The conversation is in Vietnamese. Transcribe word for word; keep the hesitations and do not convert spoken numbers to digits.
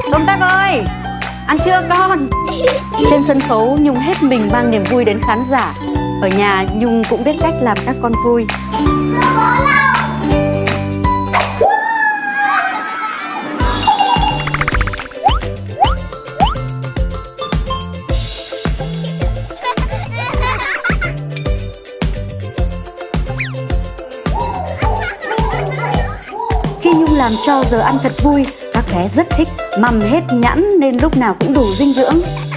Công tác ơi, ăn trưa con. Trên sân khấu Nhung hết mình mang niềm vui đến khán giả. Ở nhà Nhung cũng biết cách làm các con vui. Khi Nhung làm cho giờ ăn thật vui, các bé rất thích, mầm hết nhẵn nên lúc nào cũng đủ dinh dưỡng.